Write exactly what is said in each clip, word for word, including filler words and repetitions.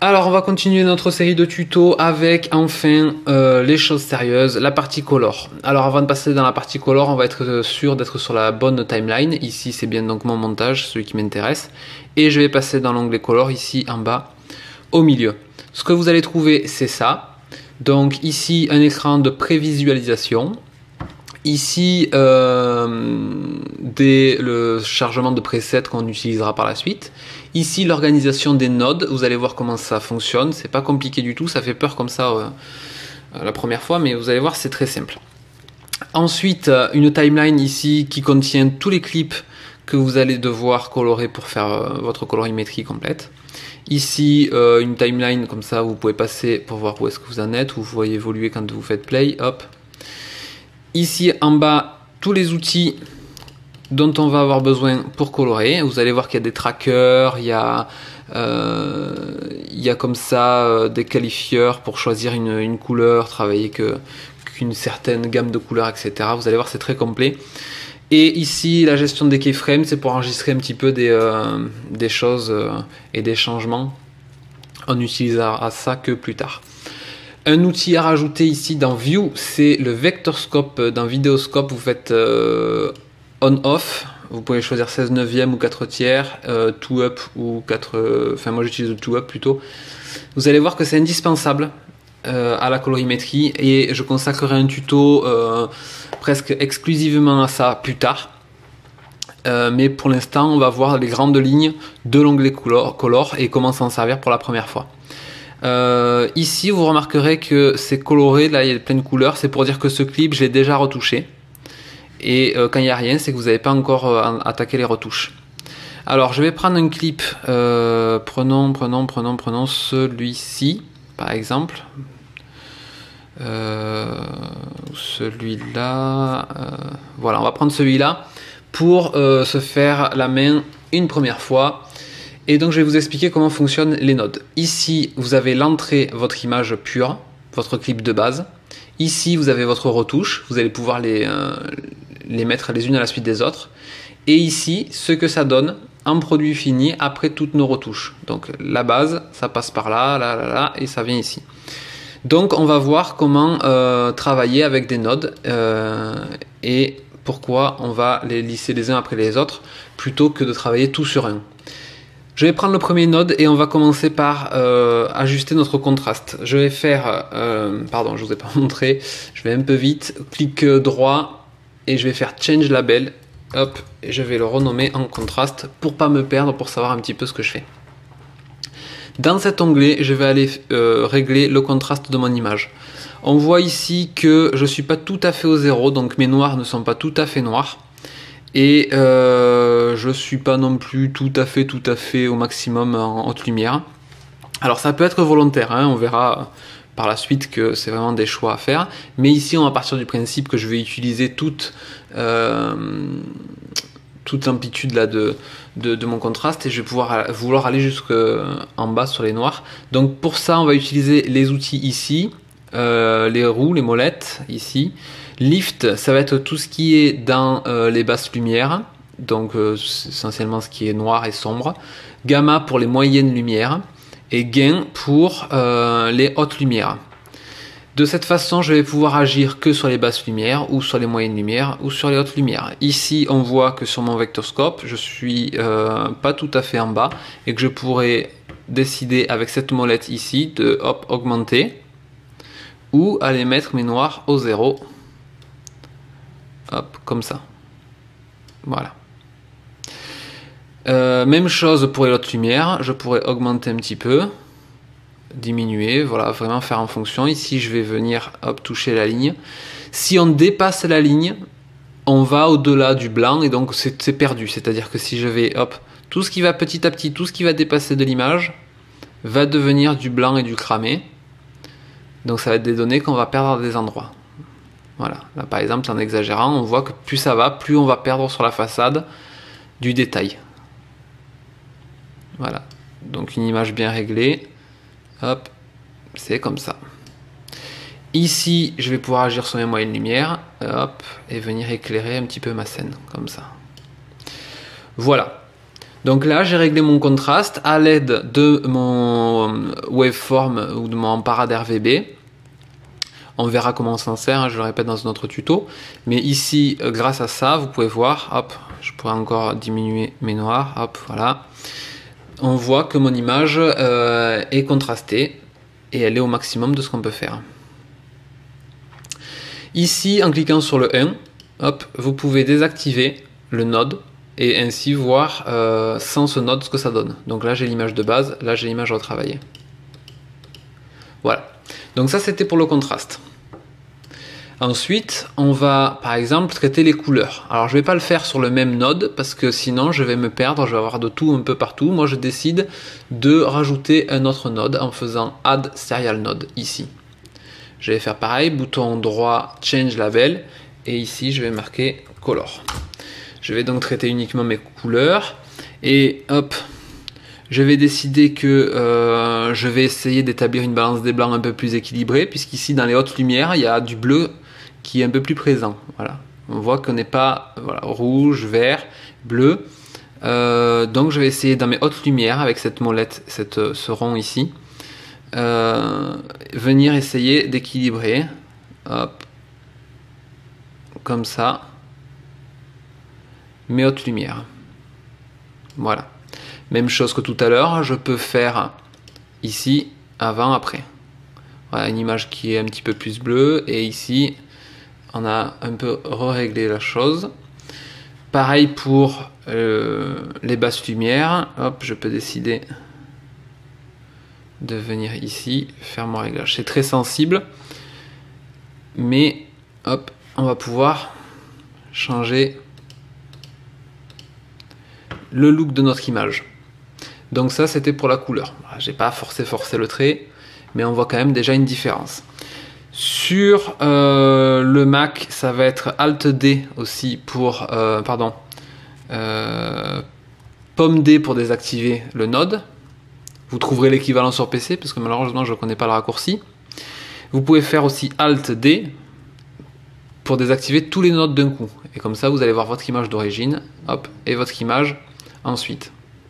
Alors on va continuer notre série de tutos avec enfin euh, les choses sérieuses, la partie color. Alors avant de passer dans la partie color, on va être sûr d'être sur la bonne timeline. Ici c'est bien donc mon montage, celui qui m'intéresse. Et je vais passer dans l'onglet color ici en bas au milieu. Ce que vous allez trouver c'est ça. Donc ici un écran de prévisualisation. Ici euh, des, le chargement de presets qu'on utilisera par la suite. Ici l'organisation des nodes, vous allez voir comment ça fonctionne, c'est pas compliqué du tout, ça fait peur comme ça euh, la première fois, mais vous allez voir c'est très simple. Ensuite une timeline ici qui contient tous les clips que vous allez devoir colorer pour faire euh, votre colorimétrie complète. Ici euh, une timeline comme ça, vous pouvez passer pour voir où est-ce que vous en êtes, vous voyez évoluer quand vous faites play, hop. Ici en bas, tous les outils dont on va avoir besoin pour colorer. Vous allez voir qu'il y a des trackers, il y a, euh, il y a comme ça euh, des qualifieurs pour choisir une, une couleur, travailler que, qu'une certaine gamme de couleurs, et cetera. Vous allez voir, c'est très complet. Et ici, la gestion des keyframes, c'est pour enregistrer un petit peu des, euh, des choses euh, et des changements. On n'utilisera ça que plus tard. Un outil à rajouter ici dans View, c'est le Vectorscope. Dans Vidéoscope, vous faites euh, on-off. Vous pouvez choisir seize neuvième ou quatre tiers, euh, two up ou quatre... Euh, enfin, moi j'utilise le two up plutôt. Vous allez voir que c'est indispensable euh, à la colorimétrie et je consacrerai un tuto euh, presque exclusivement à ça plus tard. Euh, mais pour l'instant, on va voir les grandes lignes de l'onglet color, color et comment s'en servir pour la première fois. Euh, ici vous remarquerez que c'est coloré, là il y a plein de couleurs, c'est pour dire que ce clip je l'ai déjà retouché et euh, quand il n'y a rien c'est que vous n'avez pas encore euh, attaqué les retouches. Alors je vais prendre un clip, euh, prenons, prenons, prenons, prenons celui-ci par exemple, euh, celui-là, euh, voilà on va prendre celui-là pour euh, se faire la main une première fois. Et donc je vais vous expliquer comment fonctionnent les nodes. Ici vous avez l'entrée, votre image pure, votre clip de base. Ici vous avez votre retouche, vous allez pouvoir les, euh, les mettre les unes à la suite des autres. Et ici ce que ça donne en produit fini après toutes nos retouches. Donc la base, ça passe par là, là, là, là, et ça vient ici. Donc on va voir comment euh, travailler avec des nodes euh, et pourquoi on va les lisser les uns après les autres plutôt que de travailler tout sur un. Je vais prendre le premier node et on va commencer par euh, ajuster notre contraste. Je vais faire, euh, pardon, je vous ai pas montré, je vais un peu vite, clic droit et je vais faire Change Label, hop, et je vais le renommer en contraste pour pas me perdre, pour savoir un petit peu ce que je fais. Dans cet onglet, je vais aller euh, régler le contraste de mon image. On voit ici que je suis pas tout à fait au zéro, donc mes noirs ne sont pas tout à fait noirs. Et euh, je suis pas non plus tout à fait tout à fait au maximum en haute lumière. Alors ça peut être volontaire, hein, on verra par la suite que c'est vraiment des choix à faire. Mais ici on va partir du principe que je vais utiliser toute, euh, toute l'amplitude là de, de, de mon contraste et je vais pouvoir vouloir aller jusqu'en bas sur les noirs. Donc pour ça on va utiliser les outils ici, euh, les roues, les molettes ici. Lift, ça va être tout ce qui est dans euh, les basses lumières, donc euh, essentiellement ce qui est noir et sombre. Gamma pour les moyennes lumières et gain pour euh, les hautes lumières. De cette façon, je vais pouvoir agir que sur les basses lumières ou sur les moyennes lumières ou sur les hautes lumières. Ici, on voit que sur mon vectorscope, je suis euh, pas tout à fait en bas et que je pourrais décider avec cette molette ici de hop, augmenter ou aller mettre mes noirs au zéro. Hop, comme ça. Voilà. Euh, même chose pour les hautes lumières. Je pourrais augmenter un petit peu, diminuer, voilà, vraiment faire en fonction. Ici, je vais venir hop, toucher la ligne. Si on dépasse la ligne, on va au-delà du blanc et donc c'est perdu. C'est-à-dire que si je vais, hop, tout ce qui va petit à petit, tout ce qui va dépasser de l'image, va devenir du blanc et du cramé. Donc ça va être des données qu'on va perdre à des endroits. Voilà, là par exemple en exagérant, on voit que plus ça va, plus on va perdre sur la façade du détail. Voilà, donc une image bien réglée, hop, c'est comme ça. Ici, je vais pouvoir agir sur mes moyennes lumières, hop, et venir éclairer un petit peu ma scène, comme ça. Voilà. Donc là, j'ai réglé mon contraste à l'aide de mon waveform ou de mon parade R V B. On verra comment on s'en sert, hein, je le répète dans un autre tuto. Mais ici, euh, grâce à ça, vous pouvez voir, hop, je pourrais encore diminuer mes noirs, hop, voilà. On voit que mon image euh, est contrastée et elle est au maximum de ce qu'on peut faire. Ici, en cliquant sur le un, hop, vous pouvez désactiver le node et ainsi voir euh, sans ce node ce que ça donne. Donc là, j'ai l'image de base, là, j'ai l'image retravaillée. Voilà. Donc ça, c'était pour le contraste. Ensuite, on va par exemple traiter les couleurs. Alors je ne vais pas le faire sur le même node parce que sinon je vais me perdre, je vais avoir de tout un peu partout. Moi je décide de rajouter un autre node en faisant Add Serial Node ici. Je vais faire pareil, bouton droit Change Label et ici je vais marquer Color. Je vais donc traiter uniquement mes couleurs et hop, je vais décider que euh, je vais essayer d'établir une balance des blancs un peu plus équilibrée puisqu'ici dans les hautes lumières il y a du bleu qui est un peu plus présent. Voilà. On voit qu'on n'est pas voilà, rouge, vert, bleu. Euh, donc je vais essayer dans mes hautes lumières avec cette molette, cette, ce rond ici, euh, venir essayer d'équilibrer. Hop. Comme ça. Mes hautes lumières. Voilà. Même chose que tout à l'heure, je peux faire ici, avant, après. Voilà, une image qui est un petit peu plus bleue et ici on a un peu réglé la chose. Pareil pour euh, les basses lumières. Hop, je peux décider de venir ici, faire mon réglage. C'est très sensible, mais hop, on va pouvoir changer le look de notre image. Donc ça, c'était pour la couleur. J'ai pas forcé forcé le trait, mais on voit quand même déjà une différence. Sur euh, le Mac, ça va être Alt D aussi pour, euh, pardon, euh, Pomme D pour désactiver le node. Vous trouverez l'équivalent sur P C parce que malheureusement je ne connais pas le raccourci. Vous pouvez faire aussi Alt D pour désactiver tous les nodes d'un coup. Et comme ça, vous allez voir votre image d'origine, hop, et votre image ensuite.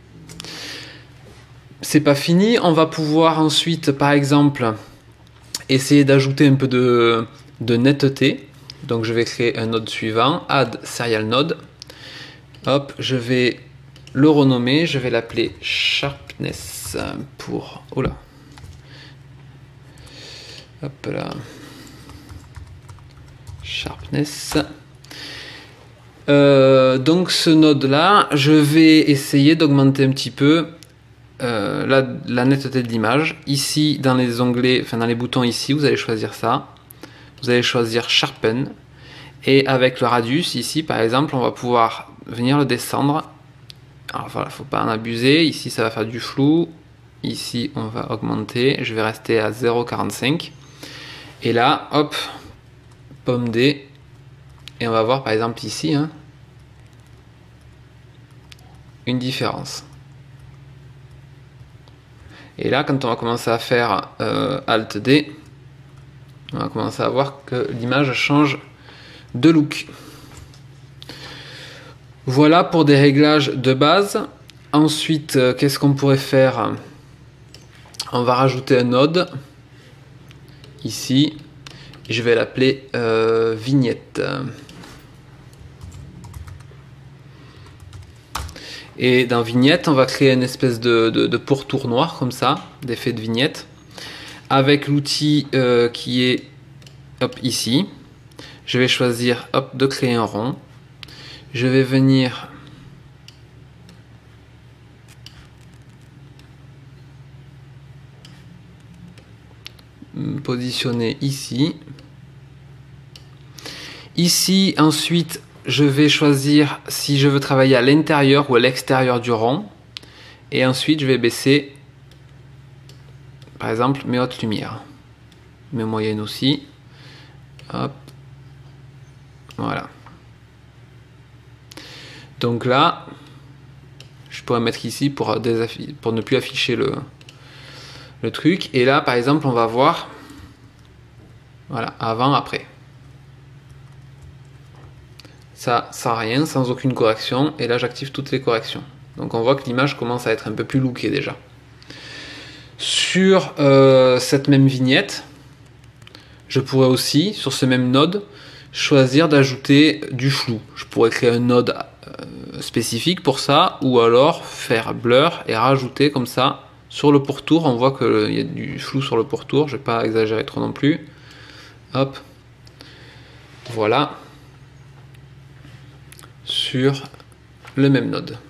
C'est pas fini, on va pouvoir ensuite, par exemple, essayer d'ajouter un peu de, de netteté. Donc je vais créer un node suivant, Add Serial Node. Hop, je vais le renommer, je vais l'appeler Sharpness pour... Oula. Hop là. Sharpness. Euh, donc ce node là, je vais essayer d'augmenter un petit peu Euh, la, la netteté de l'image. Ici dans les onglets, enfin dans les boutons ici, vous allez choisir ça. Vous allez choisir Sharpen. Et avec le radius ici par exemple, on va pouvoir venir le descendre. Alors voilà, faut pas en abuser. Ici ça va faire du flou. Ici on va augmenter. Je vais rester à zéro virgule quarante-cinq. Et là, hop, Pomme D. Et on va voir par exemple ici hein, une différence. Et là, quand on va commencer à faire euh, Alt D, on va commencer à voir que l'image change de look. Voilà pour des réglages de base. Ensuite, euh, qu'est-ce qu'on pourrait faire? On va rajouter un node ici. Je vais l'appeler euh, vignette. Et dans vignette, on va créer une espèce de, de, de pourtour noir comme ça, d'effet de vignette, avec l'outil euh, qui est hop, ici. Je vais choisir hop, de créer un rond. Je vais venir me positionner ici. Ici, ensuite, je vais choisir si je veux travailler à l'intérieur ou à l'extérieur du rond. Et ensuite, je vais baisser, par exemple, mes hautes lumières. Mes moyennes aussi. Hop. Voilà. Donc là, je pourrais mettre ici pour, pour ne plus afficher le, le truc. Et là, par exemple, on va voir, voilà, avant, après. Ça, sans rien, sans aucune correction. Et là, j'active toutes les corrections. Donc on voit que l'image commence à être un peu plus lookée déjà. Sur euh, cette même vignette, je pourrais aussi, sur ce même node, choisir d'ajouter du flou. Je pourrais créer un node euh, spécifique pour ça, ou alors faire blur et rajouter comme ça sur le pourtour. On voit qu'il y a du flou sur le pourtour, je ne vais pas exagérer trop non plus. Hop, voilà, sur le même node.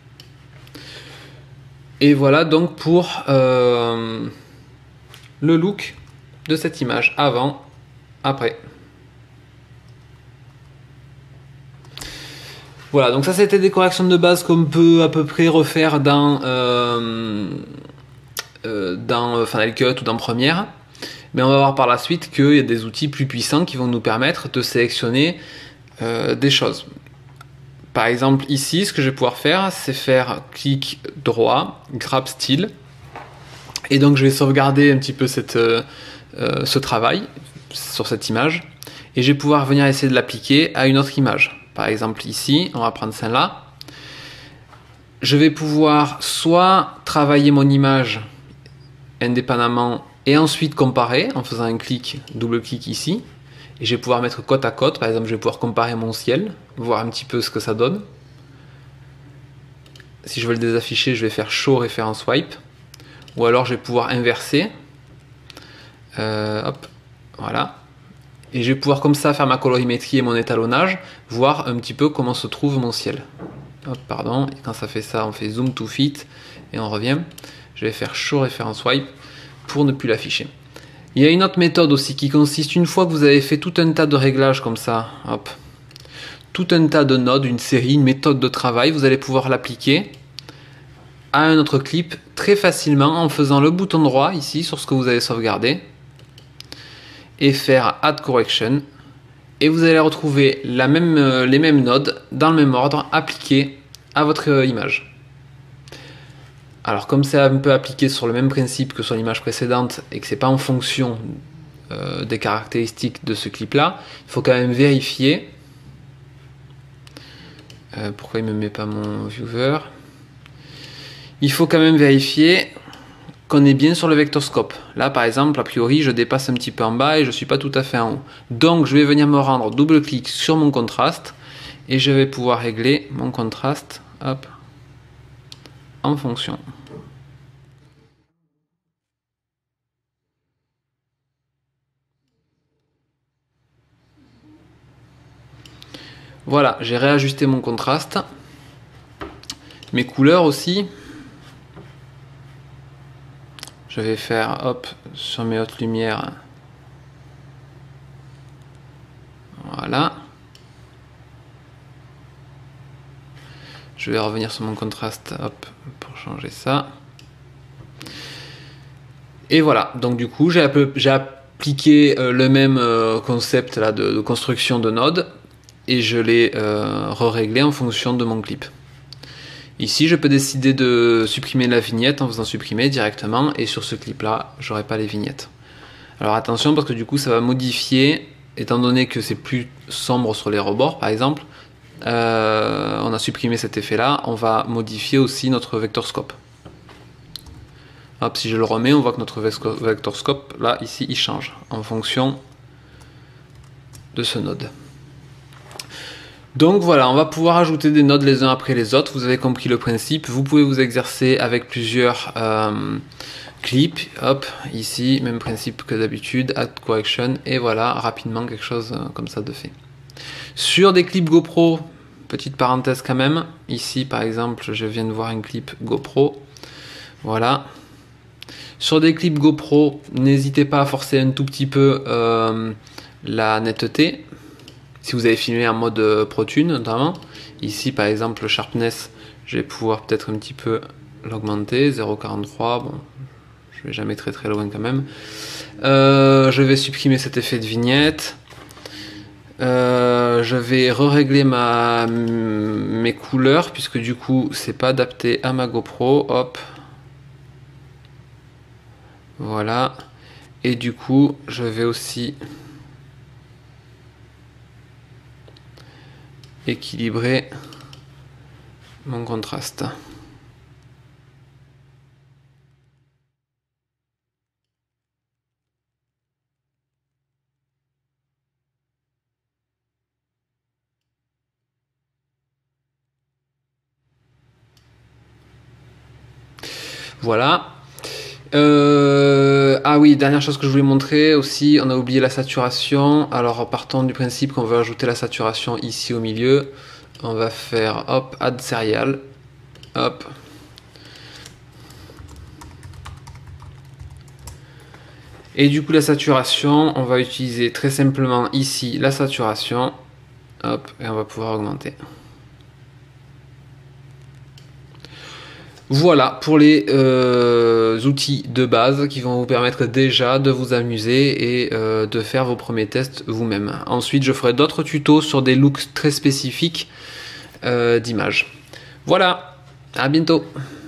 Et voilà donc pour euh, le look de cette image, avant, après. Voilà, donc ça c'était des corrections de base qu'on peut à peu près refaire dans, euh, euh, dans Final Cut ou dans Premiere. Mais on va voir par la suite qu'il y a des outils plus puissants qui vont nous permettre de sélectionner euh, des choses. Par exemple ici, ce que je vais pouvoir faire, c'est faire clic droit, grab style. Et donc je vais sauvegarder un petit peu cette, euh, euh, ce travail sur cette image. Et je vais pouvoir venir essayer de l'appliquer à une autre image. Par exemple ici, on va prendre celle-là. Je vais pouvoir soit travailler mon image indépendamment et ensuite comparer en faisant un clic, double-clic ici. Et je vais pouvoir mettre côte à côte. Par exemple, je vais pouvoir comparer mon ciel, voir un petit peu ce que ça donne. Si je veux le désafficher, je vais faire show référence swipe. Ou alors je vais pouvoir inverser. Euh, hop, voilà. Et je vais pouvoir comme ça faire ma colorimétrie et mon étalonnage, voir un petit peu comment se trouve mon ciel. Hop, pardon, et quand ça fait ça, on fait zoom to fit et on revient. Je vais faire show référence swipe pour ne plus l'afficher. Il y a une autre méthode aussi qui consiste, une fois que vous avez fait tout un tas de réglages comme ça, hop, tout un tas de nodes, une série, une méthode de travail, vous allez pouvoir l'appliquer à un autre clip très facilement en faisant le bouton droit ici sur ce que vous avez sauvegardé et faire Add Correction, et vous allez retrouver la même, euh, les mêmes nodes dans le même ordre appliqués à votre euh, image. Alors comme c'est un peu appliqué sur le même principe que sur l'image précédente et que c'est pas en fonction euh, des caractéristiques de ce clip là, il faut quand même vérifier. Euh, pourquoi il me met pas mon viewer? Il faut quand même vérifier qu'on est bien sur le vectorscope. Là par exemple, a priori je dépasse un petit peu en bas et je suis pas tout à fait en haut. Donc je vais venir me rendre double clic sur mon contraste et je vais pouvoir régler mon contraste, hop, en fonction. Voilà, j'ai réajusté mon contraste, mes couleurs aussi. Je vais faire, hop, sur mes hautes lumières. Voilà. Je vais revenir sur mon contraste, hop, pour changer ça. Et voilà, donc du coup, j'ai appliqué euh, le même euh, concept là, de, de construction de nodes et je l'ai euh, re-réglé en fonction de mon clip. Ici, je peux décider de supprimer la vignette en faisant supprimer directement, et sur ce clip-là, j'aurai pas les vignettes. Alors attention, parce que du coup, ça va modifier, étant donné que c'est plus sombre sur les rebords, par exemple, euh, on a supprimé cet effet-là, on va modifier aussi notre vectorscope. Hop, si je le remets, on voit que notre vectorscope, là, ici, il change, en fonction de ce node. Donc voilà, on va pouvoir ajouter des nodes les uns après les autres. Vous avez compris le principe. Vous pouvez vous exercer avec plusieurs euh, clips. Hop, ici, même principe que d'habitude, Add Correction. Et voilà, rapidement, quelque chose comme ça de fait. Sur des clips GoPro, petite parenthèse quand même. Ici, par exemple, je viens de voir un clip GoPro. Voilà. Sur des clips GoPro, n'hésitez pas à forcer un tout petit peu euh, la netteté. Si vous avez filmé en mode ProTune notamment, ici par exemple le sharpness, je vais pouvoir peut-être un petit peu l'augmenter, zéro virgule quarante-trois, bon, je vais jamais très très loin quand même. Euh, je vais supprimer cet effet de vignette. Euh, je vais re-régler ma, mes couleurs, puisque du coup c'est pas adapté à ma GoPro, hop. Voilà. Et du coup, je vais aussi équilibrer mon contraste. Voilà. Euh, ah oui, dernière chose que je voulais montrer aussi, on a oublié la saturation. Alors partons du principe qu'on veut ajouter la saturation ici au milieu. On va faire hop, add serial. Hop. Et du coup la saturation, on va utiliser très simplement ici la saturation. Hop, et on va pouvoir augmenter. Voilà pour les euh, outils de base qui vont vous permettre déjà de vous amuser et euh, de faire vos premiers tests vous-même. Ensuite, je ferai d'autres tutos sur des looks très spécifiques euh, d'images. Voilà, à bientôt.